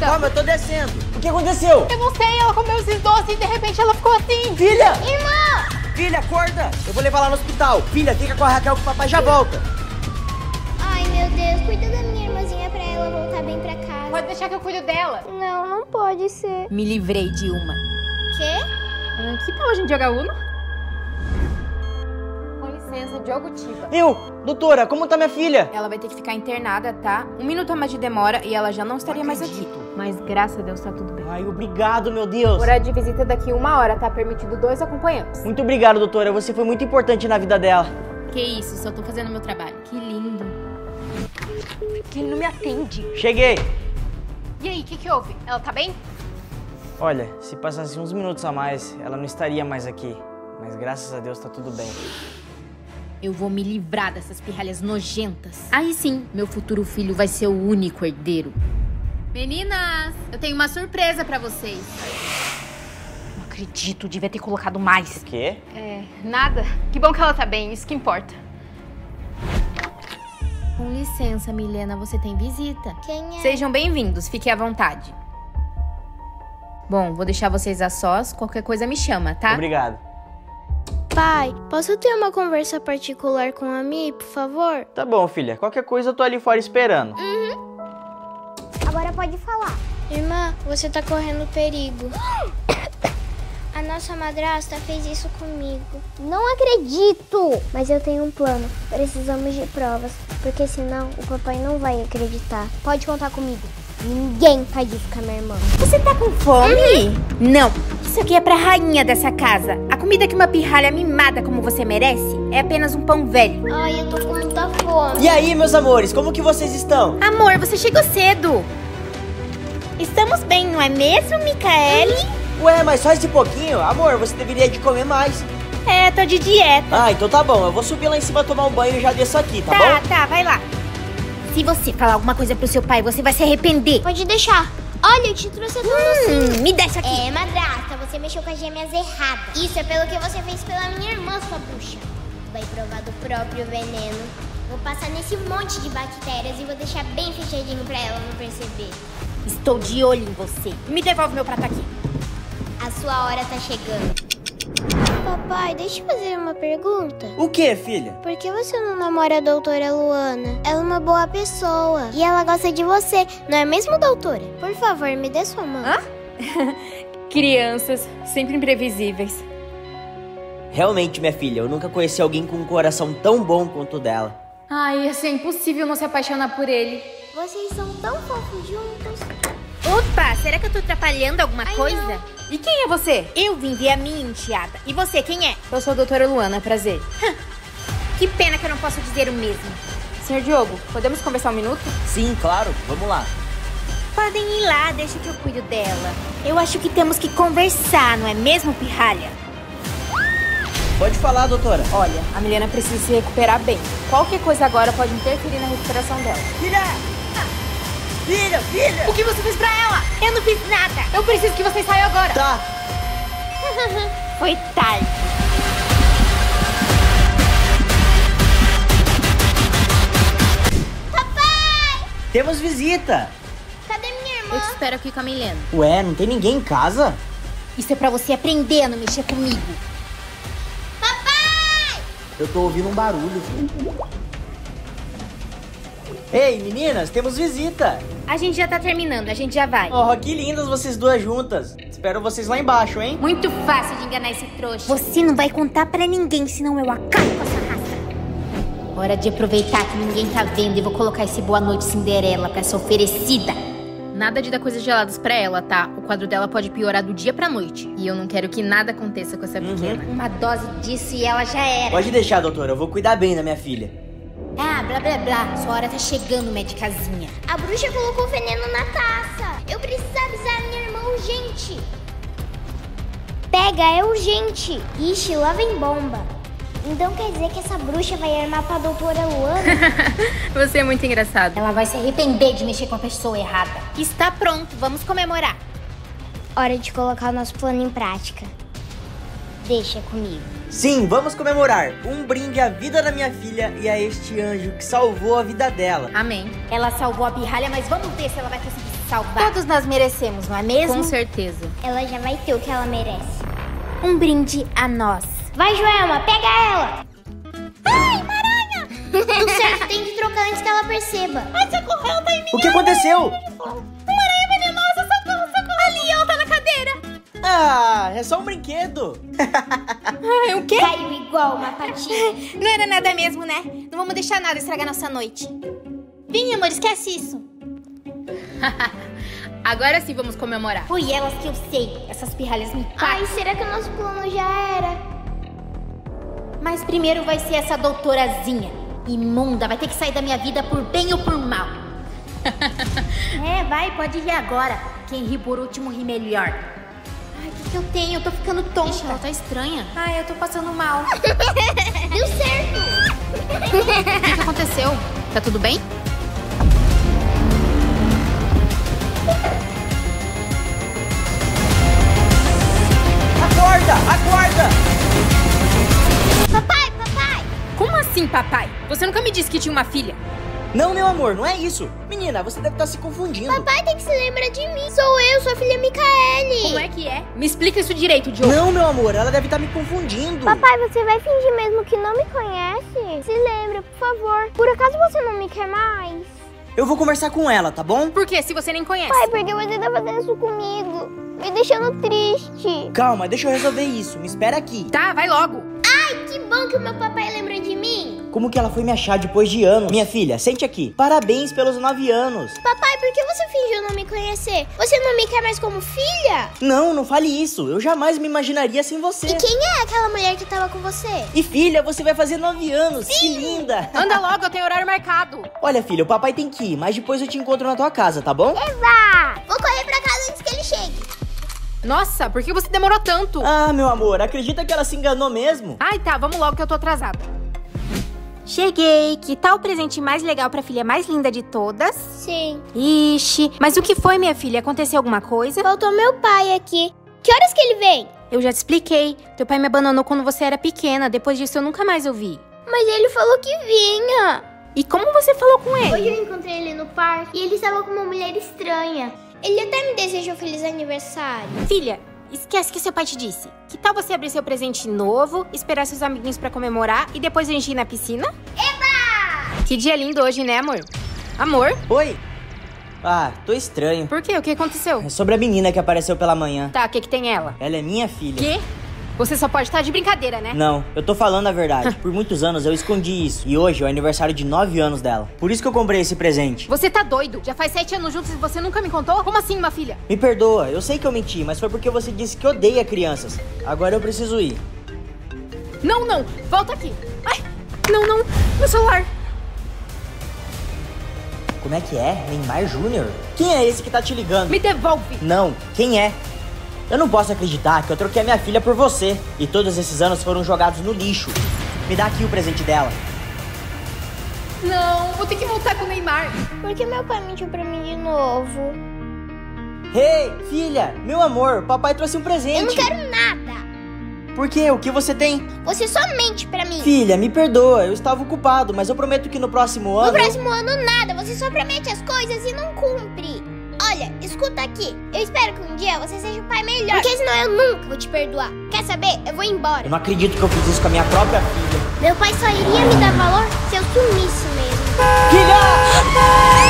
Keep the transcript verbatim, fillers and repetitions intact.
Calma, eu tô descendo. O que aconteceu? Eu não sei, ela comeu esses doces e de repente ela ficou assim. Filha! Irmã! Filha, acorda! Eu vou levar lá no hospital. Filha, fica com a Raquel que o papai já volta. Ai, meu Deus, cuida da minha irmãzinha pra ela voltar bem pra casa. Pode deixar que eu cuido dela. Não, não pode ser. Me livrei de uma. Quê? Ah, que tal a gente jogar Uno? Com licença, Diogo Tiba. Eu, doutora, como tá minha filha? Ela vai ter que ficar internada, tá? Um minuto a mais de demora e ela já não estaria mais aqui. Mas graças a Deus tá tudo bem. Ai, obrigado, meu Deus. Horário de visita daqui uma hora, tá permitido dois acompanhantes. Muito obrigado, doutora. Você foi muito importante na vida dela. Que isso, só tô fazendo meu trabalho. Que lindo. Que ele não me atende. Cheguei. E aí, o que que houve? Ela tá bem? Olha, se passasse uns minutos a mais, ela não estaria mais aqui. Mas graças a Deus tá tudo bem. Eu vou me livrar dessas pirralhas nojentas. Aí sim, meu futuro filho vai ser o único herdeiro. Meninas, eu tenho uma surpresa pra vocês. Não acredito, devia ter colocado mais. O quê? É, nada. Que bom que ela tá bem, isso que importa. Com licença, Milena, você tem visita. Quem é? Sejam bem-vindos, fiquem à vontade. Bom, vou deixar vocês a sós, qualquer coisa me chama, tá? Obrigado. Pai, posso ter uma conversa particular com a Mi, por favor? Tá bom, filha. Qualquer coisa eu tô ali fora esperando. Agora pode falar. Irmã, você tá correndo perigo. A nossa madrasta fez isso comigo. Não acredito! Mas eu tenho um plano. Precisamos de provas, porque senão o papai não vai acreditar. Pode contar comigo. Ninguém faz isso com a minha irmã. Você tá com fome? Não. Isso aqui é pra rainha dessa casa. A comida que uma pirralha mimada como você merece é apenas um pão velho. Ai, eu tô com muita fome. E aí, meus amores, como que vocês estão? Amor, você chegou cedo. Estamos bem, não é mesmo, Micaele? Ué, mas só esse pouquinho? Amor, você deveria de comer mais. É, tô de dieta. Ah, então tá bom. Eu vou subir lá em cima tomar um banho e já desço aqui, tá, Tá, bom? tá, vai lá. Se você falar alguma coisa pro seu pai, você vai se arrepender. Pode deixar. Olha, eu te trouxe a doce. Hum, me deixa aqui. É, madrasta, você mexeu com as gêmeas erradas. Isso é pelo que você fez pela minha irmã, sua bruxa. Vai provar do próprio veneno. Vou passar nesse monte de bactérias e vou deixar bem fechadinho pra ela não perceber. Estou de olho em você. Me devolve meu prato aqui. A sua hora tá chegando. Papai, deixa eu fazer uma pergunta. O que, filha? Por que você não namora a doutora Luana? Ela é uma boa pessoa. E ela gosta de você, não é mesmo, doutora? Por favor, me dê sua mão. Hã? Crianças, sempre imprevisíveis. Realmente, minha filha, eu nunca conheci alguém com um coração tão bom quanto o dela. Ai, ia ser impossível não se apaixonar por ele. Vocês são tão fofos juntos. Opa, será que eu tô atrapalhando alguma Ai, coisa? não. E quem é você? Eu vim ver a minha enteada. E você, quem é? Eu sou a doutora Luana, prazer. Que pena que eu não posso dizer o mesmo. senhor Diogo, podemos conversar um minuto? Sim, claro. Vamos lá. Podem ir lá, deixa que eu cuido dela. Eu acho que temos que conversar, não é mesmo, pirralha? Pode falar, doutora. Olha, a Milena precisa se recuperar bem. Qualquer coisa agora pode interferir na recuperação dela. Filha! Filha, filha! O que você fez pra ela? Eu não fiz nada. Eu preciso que você saia agora. Tá. Foi tarde. Temos visita. Cadê minha irmã? Eu te espero aqui com a Milena. Ué, não tem ninguém em casa? Isso é pra você aprender a não mexer comigo. Eu tô ouvindo um barulho. Ei, meninas, temos visita. A gente já tá terminando, a gente já vai. Oh, que lindas vocês duas juntas. Espero vocês lá embaixo, hein? Muito fácil de enganar esse trouxa. Você não vai contar pra ninguém, senão eu acabo com essa raça. Hora de aproveitar que ninguém tá vendo e vou colocar esse Boa Noite Cinderela pra essa oferecida. Nada de dar coisas geladas pra ela, tá? O quadro dela pode piorar do dia pra noite. E eu não quero que nada aconteça com essa pequena. Uma dose disso e ela já era. Pode deixar, doutora. Eu vou cuidar bem da minha filha. Ah, blá blá blá. Sua hora tá chegando, medicazinha. A bruxa colocou veneno na taça. Eu preciso avisar a minha irmã urgente. Pega, é urgente. Ixi, lá vem bomba. Então quer dizer que essa bruxa vai armar pra doutora Luana? Você é muito engraçado. Ela vai se arrepender de mexer com a pessoa errada. Está pronto, vamos comemorar. Hora de colocar o nosso plano em prática. Deixa comigo. Sim, vamos comemorar. Um brinde à vida da minha filha e a este anjo que salvou a vida dela. Amém. Ela salvou a pirralha, mas vamos ver se ela vai conseguir se salvar. Todos nós merecemos, não é mesmo? Com certeza. Ela já vai ter o que ela merece. Um brinde a nós. Vai, Joelma, pega ela! Ai, uma aranha! Tudo certo, tem que trocar antes que ela perceba. Ai, socorro, ela tá em mim. O que aconteceu? Uma aranha venenosa, socorro, socorro. Ali, ela tá na cadeira. Ah, é só um brinquedo. Ai, o quê? Caiu igual uma patinha. Não era nada mesmo, né? Não vamos deixar nada estragar nossa noite. Vem, amor, esquece isso. Agora sim vamos comemorar. Foi elas que eu sei. Essas pirralhas me pagam. Ai, será que o nosso plano já era? Mas primeiro vai ser essa doutorazinha. Imunda, vai ter que sair da minha vida por bem ou por mal. É, vai, pode ir agora. Quem ri por último ri melhor. Ai, o que, que eu tenho? Eu tô ficando tonta. Ixi, ela tá estranha. Ai, eu tô passando mal. Deu certo! O que, que aconteceu? Tá tudo bem? Acorda, acorda! Papai, papai! Como assim, papai? Você nunca me disse que tinha uma filha. Não, meu amor, não é isso. Menina, você deve estar se confundindo. Papai tem que se lembrar de mim. Sou eu, sua filha Micaele. Como é que é? Me explica isso direito, Diogo. Não, meu amor, ela deve estar me confundindo. Papai, você vai fingir mesmo que não me conhece? Se lembra, por favor. Por acaso você não me quer mais? Eu vou conversar com ela, tá bom? Por quê? Se você nem conhece. Pai, porque você tá fazendo isso comigo? Me deixando triste. Calma, deixa eu resolver isso. Me espera aqui. Tá, vai logo. Ai, que bom que o meu papai lembrou de mim. Como que ela foi me achar depois de anos? Minha filha, sente aqui. Parabéns pelos nove anos. Papai, por que você fingiu não me conhecer? Você não me quer mais como filha? Não, não fale isso. Eu jamais me imaginaria sem você. E quem é aquela mulher que tava com você? E filha, você vai fazer nove anos. Sim. Que linda. Anda logo, eu tenho horário marcado. Olha, filha, o papai tem que ir, mas depois eu te encontro na tua casa, tá bom? Eva! Vou correr pra casa antes que ele chegue. Nossa, por que você demorou tanto? Ah, meu amor, acredita que ela se enganou mesmo? Ai, tá, vamos logo que eu tô atrasada. Cheguei. Que tal o presente mais legal pra filha mais linda de todas? Sim. Ixi, mas o que foi, minha filha? Aconteceu alguma coisa? Faltou meu pai aqui. Que horas que ele vem? Eu já te expliquei. Teu pai me abandonou quando você era pequena. Depois disso eu nunca mais ouvi. Mas ele falou que vinha. E como você falou com ele? Hoje eu encontrei ele no parque e ele estava com uma mulher estranha. Ele até me desejou feliz aniversário. Filha, esquece o que seu pai te disse. Que tal você abrir seu presente novo, esperar seus amiguinhos pra comemorar e depois a gente ir na piscina? Eba! Que dia lindo hoje, né, amor? Amor? Oi. Ah, tô estranho. Por quê? O que aconteceu? É sobre a menina que apareceu pela manhã. Tá, o que que tem ela? Ela é minha filha. Quê? Você só pode estar de brincadeira, né? Não, eu tô falando a verdade. Por muitos anos eu escondi isso. E hoje é o aniversário de nove anos dela. Por isso que eu comprei esse presente. Você tá doido? Já faz sete anos juntos e você nunca me contou? Como assim, uma filha? Me perdoa, eu sei que eu menti, mas foi porque você disse que odeia crianças. Agora eu preciso ir. Não, não! Volta aqui! Ai! Não, não! Meu celular! Como é que é? Neymar Júnior? Quem é esse que tá te ligando? Me devolve! Não, quem é? Eu não posso acreditar que eu troquei a minha filha por você. E todos esses anos foram jogados no lixo. Me dá aqui o presente dela. Não, vou ter que voltar com o Neymar. Por que meu pai mentiu pra mim de novo? Ei, filha, meu amor, papai trouxe um presente. Eu não quero nada. Por quê? O que você tem? Você só mente pra mim. Filha, me perdoa, eu estava ocupado, mas eu prometo que no próximo ano... No próximo ano nada, você só promete as coisas e não cumpre. Olha, escuta aqui. Eu espero que um dia você seja um pai melhor. Porque senão eu nunca vou te perdoar. Quer saber? Eu vou embora. Eu não acredito que eu fiz isso com a minha própria filha. Meu pai só iria me dar valor se eu sumisse mesmo. Filha!